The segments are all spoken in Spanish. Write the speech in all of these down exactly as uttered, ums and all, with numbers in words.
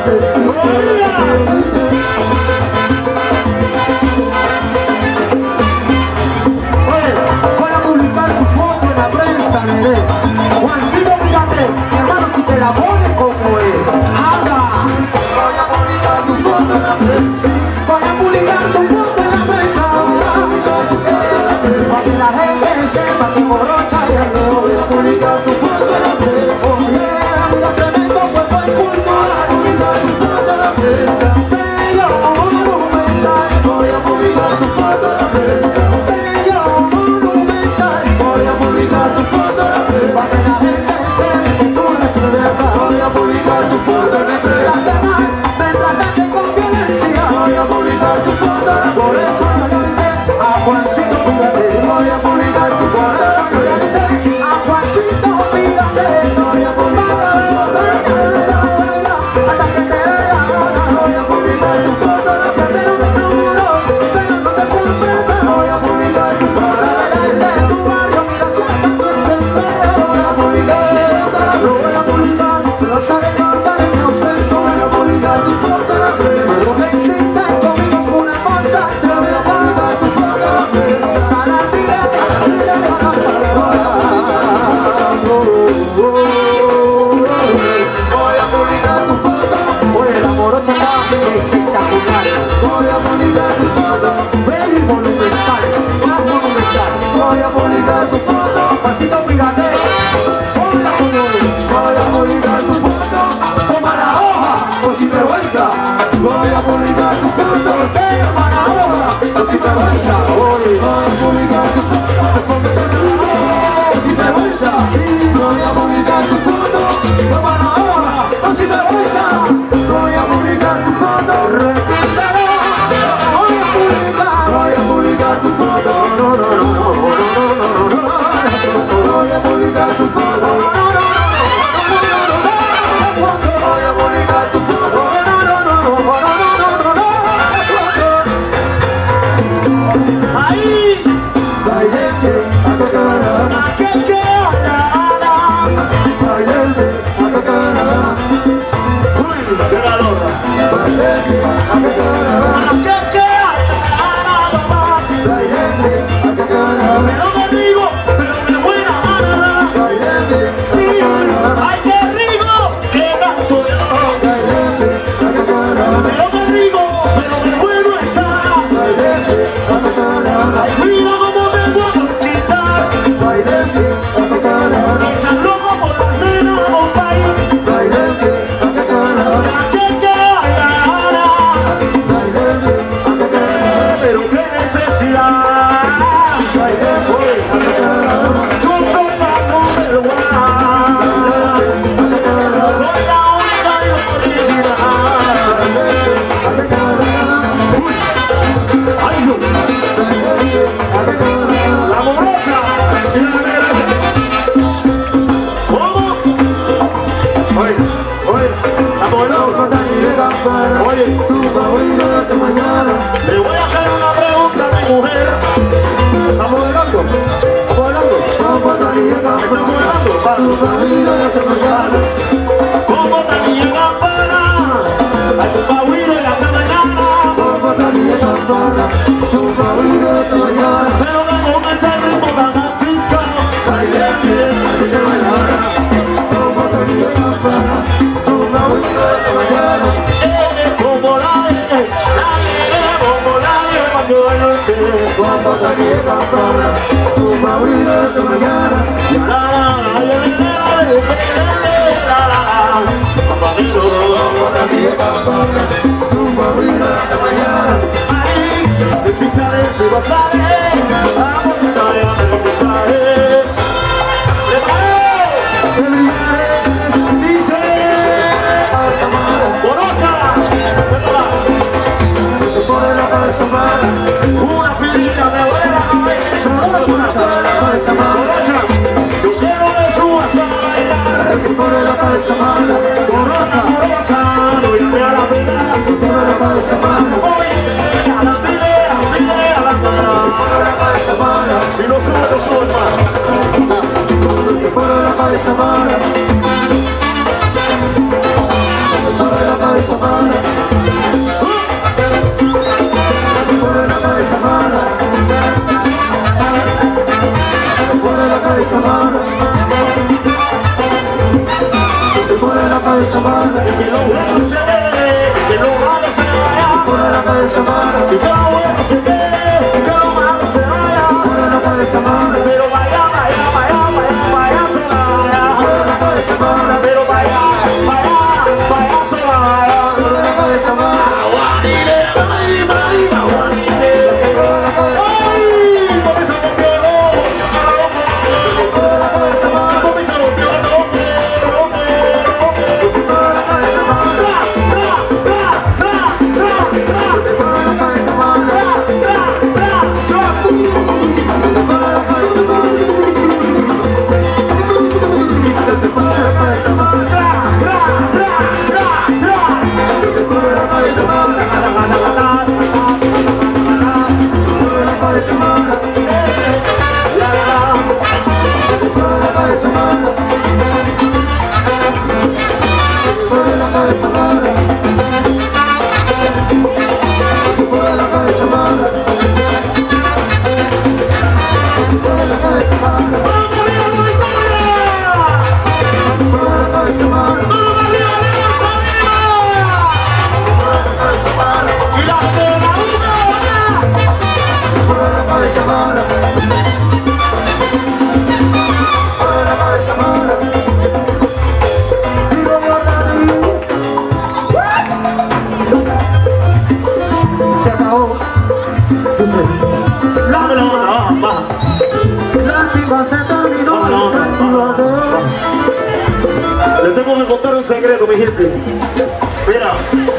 voy a publicar tu foto en la prensa, nene. Juancito, mírate, mi hermano, si te la pones como él. Anda. Voy a publicar tu foto en la prensa. Voy a publicar tu foto en la prensa. Para que la gente sepa que borracha ya no. Voy a publicar tu foto en la prensa. Mira tremendo cuerpo de cultura. Publicar tu foto en la prensa. Bello monumental. Voy a publicar tu foto en la prensa. Bello monumental. Voy a publicar tu foto en la prensa. Para que la gente sepa que tú eres de verdad. Voy a publicar tu foto en la prensa. Me trataste con violencia. Voy a publicar tu foto. Por eso yo le avisé a Juancito, cuídate. Voy a publicar tu foto. Por eso yo le avisé a Juancito, cuídate. Voy a publicar tu foto. Hasta que te dé la gana. Voy a publicar tu foto. Pero no te juro, pero no te sorprendas. Voy a publicar tu foto. De tu barrio, mira si hasta quien se enfrenta. Voy a publicar tu foto. Lo voy a publicar, pero sabe cortar en mi ausencia. Voy a publicar tu foto. Lo que hiciste conmigo fue una cosa tremenda. Tu foto, sala directa, directa, voy a publicar tu foto. Oye, la morocha estaba espectacular. Voy a publicar tu foto. Bello y monumental, más monumental. Voy a publicar tu foto. Pasito, mírate. Hola, voy a publicar tu foto. Toma la hoja, por sin vergüenza. Voy a publicar tu foto. Toma la hoja, por sin vergüenza. Voy a publicar tu foto. Por sin vergüenza. Voy a publicar tu foto. Toma la hoja, por sin vergüenza. Voy a publicar tu foto. Repítelo. Voy a publicar. Voy a publicar tu foto. No, no, no, no, no, no, no, no. Voy a publicar tu foto. No, no, no, no, no. Voy a publicar tu foto. No, no, no, no, no, no, no. Ahí. Bailete, a tu cara. A que que bailete, a tu cara. Uy, qué calor. Bailete, a tu cara. A que que bailete, a tu cara. Pero me digo, pero me buena gana. Bailete, a tu cara. Ay, qué rico, qué canto yo. Bailete, a tu cara. Pero me digo, pero me bueno está. Bailete, a tu cara. Ay, mira cómo me puedo quitar. Bailete, a tu cara. Estás loco por las nenas, compay. Bailete, a tu cara. Que que gana. Bailete, a tu cara. Pero qué necesidad. Bailete, a tu cara. Yo soy la modelo guay. Soy la única y original. A tu cara. Ay, no. La morocha y la negra. ¿Cómo? Oye, oye, la morocha. Oye, le voy a hacer una pregunta a mi mujer. ¿Está modelando? ¿Está modelando? ¿Está modelando? Va. ¿Cómo te llega para? A tu pahuiro en la mañana. Pero de momento el ritmo tan africano. Bailete, eh, como la de, la de, como la de, cuando yo esté. Cuando te llega para tu pahuiro en la mañana. La la la, la la la, la la la, papadito. Cuando te llega para tu pahuiro en la mañana. Ay, si sale, si no sale, vamos que sale, vamos que sale. ¡Le paré! Dice, ¡Borocha! Te pone la cabeza mala, una pirita me duele la cabeza, una pone la cabeza mala. Yo quiero que subas a bailar. Te pone la cabeza mala, Borocha, Borocha, no llame a la pelea. Te pone la cabeza mala, oye, a la pelea, pelea la mala. Te pone la cabeza mala, si no sube, no sube más. Te pone la cabeza mala. mueve la cabeza mala. Mueve la cabeza mala. Mueve la cabeza mala. Mueve la cabeza mala. Y que lo bueno se quede, que lo malo se vaya. Mueve la cabeza mala. Y que lo bueno se quede, que lo malo se vaya. Mueve la cabeza mala. Pero vaya, vaya, vaya, vaya, vaya se vaya. Mueve la cabeza mala. Pero vaya, vaya, vaya se vaya. Mueve la cabeza mala. Aguanile, ay, ay, aguanile. Mueve la cabeza mala. Ay, por eso no quiero. Mueve la cabeza mala. Por eso no quiero, no quiero, no quiero. Mueve la cabeza mala. Tra, tra, tra, tra, tra, tra. Mueve la cabeza mala. Tra, tra, tra, tra. Mueve la cabeza mala. Mueve la cabeza mala. Tra, tra, tra, tra, tra. Mueve la cabeza mala. Mueve la cabeza mala. La, la, la. Mueve la cabeza mala. Mueve la cabeza mala. Mueve la cabeza mala. Mueve la cabeza mala. ¡Vamos arriba, Victoria! Mueve la cabeza mala. ¡Vamos arriba, Leos, arriba! Mueve la cabeza mala. ¡Y la de la una! Mueve la cabeza mala. Mueve la cabeza mala. Vivo Guardani. Se acabó. Dice, Dame la onda, baja, baja. lástima se terminó. Baja la onda, baja, baja. Le tengo que contar un secreto, mi gente. Mira,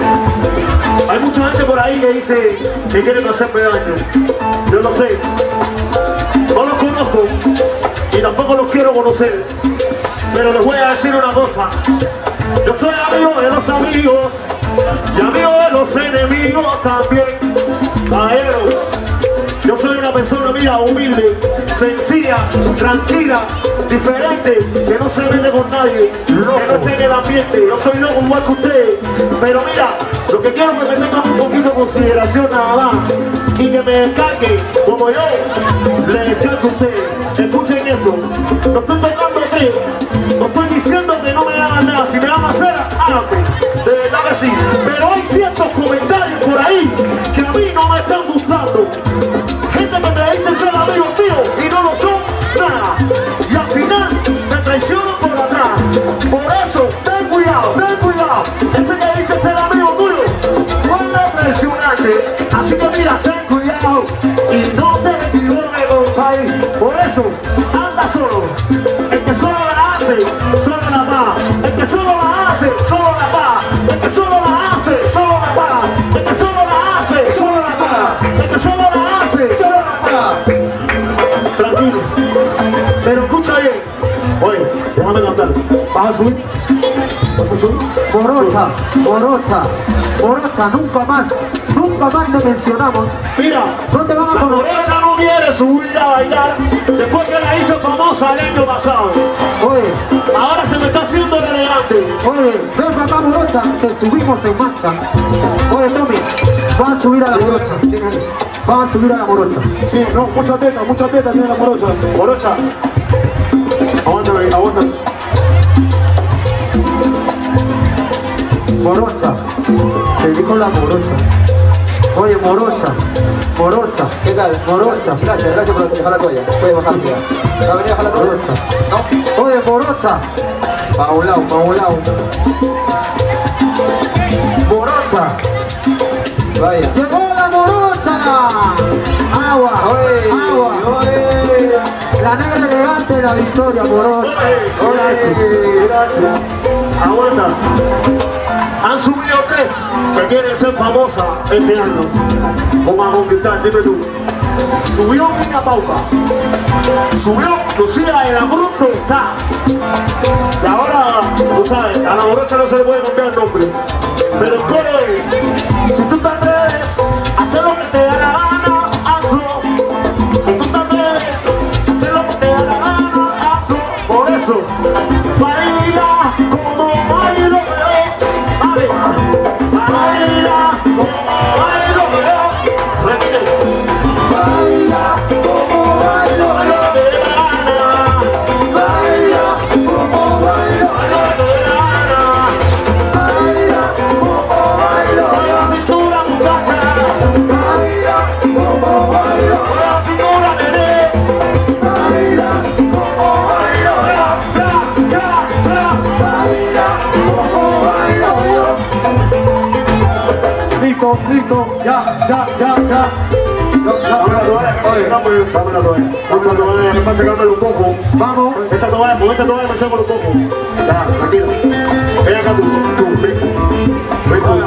hay mucha gente por ahí que dice que quieren hacerme daño. Yo no sé. No los conozco y tampoco los quiero conocer. Pero les voy a decir una cosa. Yo soy amigo de los amigos y amigo de los enemigos también. Caballero, yo soy una persona, mira, humilde, sencilla, tranquila, diferente, que no se mete con nadie, que no esté en el ambiente. Yo soy loco igual que ustedes, pero mira, lo que quiero es que me tengan un poquito de consideración nada más y que me descarguen como yo le descargo a ustedes. Escuchen esto, no estoy tocando tres, no estoy diciendo que no me hagan nada. Si me van a hacer, háganme, de verdad que sí. Pero hay ciertos comentarios por ahí que a mí no me están gustando. Gente que me dice ser amigos míos y no lo son nada. Y al final me traicionan por atrás. Por eso, ten cuidado, ten cuidado. Ese que dice ser amigo tuyo puede traicionarte. Así que mira, ten cuidado y no te equivoques, compadre. Por eso, anda solo. El que solo la hace, solo la va. El que solo la hace, solo la va. El que solo la hace, solo la va. El que solo la hace, solo la va. El que solo la hace, solo la va. Tranquilo. Pero escucha bien. Oye, déjame cantar. ¿Vas a subir? ¿Vas a subir? Morocha, Morocha, Morocha, nunca más, nunca más te mencionamos. Mira, No te van a la conocer. morocha no quiere subir a bailar después que la hizo famosa el año pasado. Oye, Ahora se me está haciendo elegante. oye, ven para acá, Morocha, te subimos en marcha. Oye, Tommy, van a subir a la Morocha. Van a subir a la Morocha. Sí, no, mucha teta, mucha teta tiene la morocha. Morocha, Aguántame, aguántame. Morocha, se dijo la Morocha. Oye, Morocha, Morocha, ¿Qué tal? Morocha, Gracias, gracias por dejar la toalla. Puedes bajar ya. ¿Va a venir a bajar la toalla? Morocha. No, Oye, Morocha, para un lado, para un lado. Morocha, Vaya. llegó la Morocha. Agua, Oye, agua. oye, La negra elegante de la victoria, Morocha. oye, gracias. aguanta. Han subido tres que quieren ser famosas este año. Vamos a conquistar, dime tú. Subió Niña Pauca. Subió Lucía el Abrupto está. Y ahora, tú sabes, a la Morocha no se le puede cambiar el nombre. Pero el coro es, si tú te atreves a hacer lo que te da la gana, hazlo. Si tú te atreves a hacer lo que te da la gana, hazlo. Por eso, baila como bailo yo. Dale, listo, listo, ya, ya, ya, ya. Vamos a la toalla, que pase cambio. Vamos a la toalla. Vamos a la toalla, que pase cambio un poco. Vamos. Esta toalla, con esta toalla me saco un poco. Ya, tranquilo. Ven acá tú, tú, ven. Ven tú.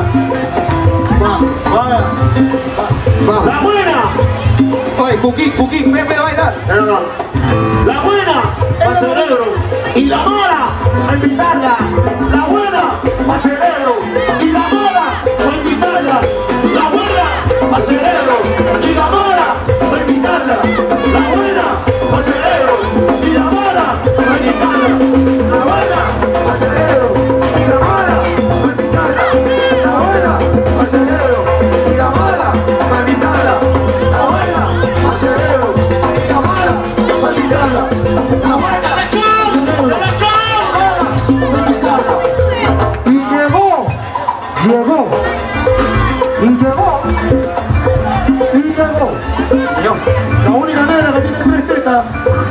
Vaya. Va. La buena. Oye, Cuquín, Cuquín, ven, ven a bailar. Ven acá. La buena, pa' cerebro. Y la mala, pa' invitarla. La buena, pa' cerebro. Y la mala, pa' invitarla. La buena, pa' cerebro. Y la mala, pa' invitarla. La buena, pa' cerebro. Y la mala, pa' invitarla. La buena, pa' cerebro. Y la mala, pa' invitarla. La buena, pa' cerebro. Y la mala, pa' invitarla. La buena, pa' cerebro. Y la mala, pa' invitarla. La buena, Y llegó, llegó, y llegó, y llegó. La única negra que tiene tres tetas.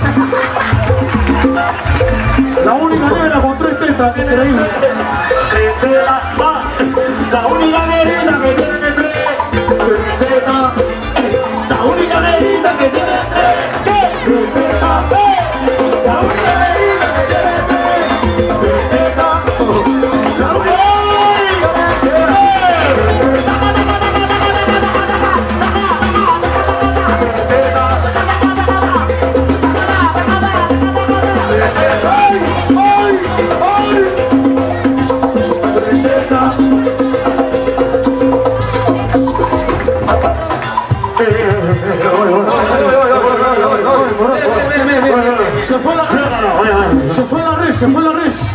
La única negra con tres tetas, increíble. Este la, va, la única negrita que tiene tres, tres tetas. La única negrita que tiene tres, tres tetas. La única negrita que tiene tres, tres tetas. La única Se fue la res. Se fue la res, se fue la res.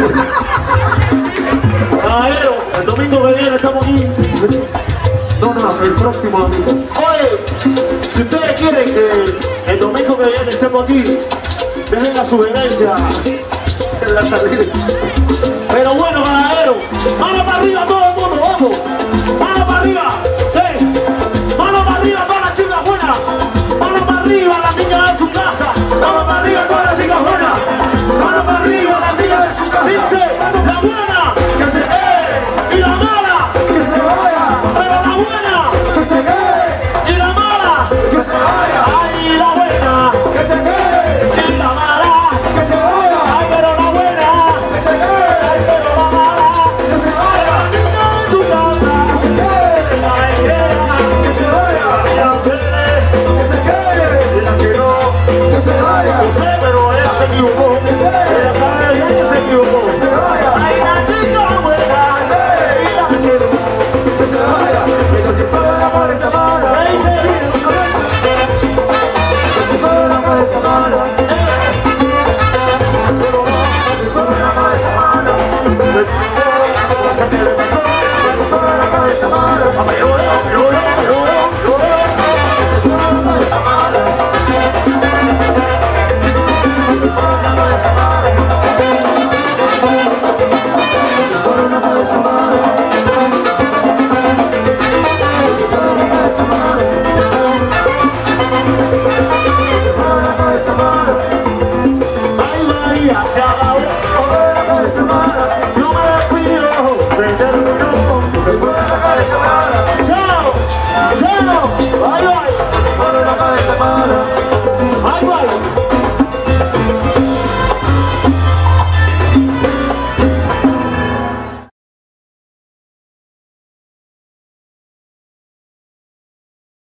Caballero, el domingo que viene estamos aquí. No, no, el próximo domingo. Oye, si ustedes quieren que el domingo que viene estemos aquí, dejen la sugerencia en la salida. Pero bueno, caballero, mano para arriba todo el mundo, vamos. Mano para arriba, sí. Mano para arriba todas las chicas buenas. Mano para arriba las niñas de su casa. Mano para arriba todas las chicas buenas. Mano para arriba las niñas de su casa. Dice, la buena que se quede y la mala que se vaya. Pero la buena que se quede y la mala que se vaya. Ay, la buena que se quede y la mala que se vaya. Ay, pero la buena que se quede. Ay, pero la mala que se vaya. La niña de su casa que se quede. La vaquera que se vaya. Y la mujer que se quede. Y la que no que se vaya. No sé, pero ella se equivocó. Ella sabe bien que se equivocó. Que se vaya. Ay, la chica buena y la que no que se vaya. Pero que pueda la por esa mano. Me dice bien, no sabe. Que pueda la por esa mano. Pero no, que pueda la por esa mano. Se te le pasó. Que pueda la por esa mano.